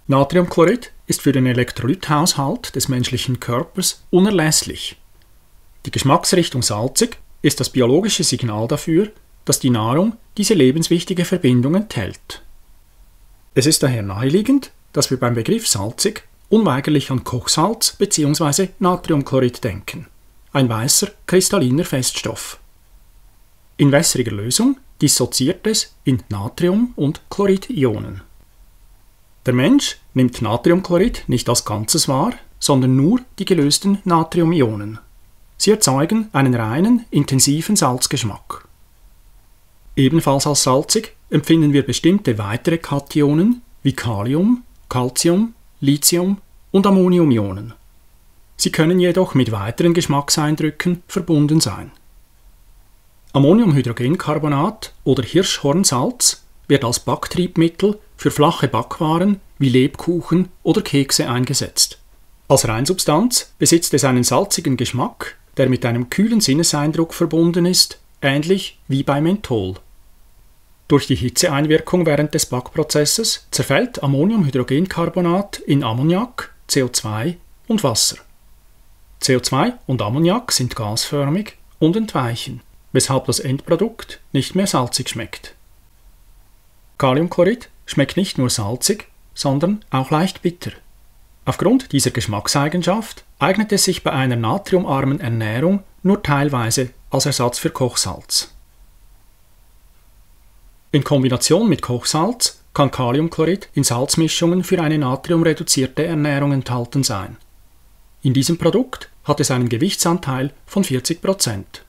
Natriumchlorid ist für den Elektrolythaushalt des menschlichen Körpers unerlässlich. Die Geschmacksrichtung salzig ist das biologische Signal dafür, dass die Nahrung diese lebenswichtige Verbindung enthält. Es ist daher naheliegend, dass wir beim Begriff salzig unweigerlich an Kochsalz bzw. Natriumchlorid denken, ein weißer, kristalliner Feststoff. In wässriger Lösung dissoziiert es in Natrium- und Chloridionen. Der Mensch nimmt Natriumchlorid nicht als Ganzes wahr, sondern nur die gelösten Natriumionen. Sie erzeugen einen reinen, intensiven Salzgeschmack. Ebenfalls als salzig empfinden wir bestimmte weitere Kationen wie Kalium, Calcium, Lithium und Ammoniumionen. Sie können jedoch mit weiteren Geschmackseindrücken verbunden sein. Ammoniumhydrogencarbonat oder Hirschhornsalz wird als Backtriebmittel für flache Backwaren wie Lebkuchen oder Kekse eingesetzt. Als Reinsubstanz besitzt es einen salzigen Geschmack, der mit einem kühlen Sinneseindruck verbunden ist, ähnlich wie bei Menthol. Durch die Hitzeeinwirkung während des Backprozesses zerfällt Ammoniumhydrogencarbonat in Ammoniak, CO2 und Wasser. CO2 und Ammoniak sind gasförmig und entweichen, weshalb das Endprodukt nicht mehr salzig schmeckt. Kaliumchlorid schmeckt nicht nur salzig, sondern auch leicht bitter. Aufgrund dieser Geschmackseigenschaft eignet es sich bei einer natriumarmen Ernährung nur teilweise als Ersatz für Kochsalz. In Kombination mit Kochsalz kann Kaliumchlorid in Salzmischungen für eine natriumreduzierte Ernährung enthalten sein. In diesem Produkt hat es einen Gewichtsanteil von 40%.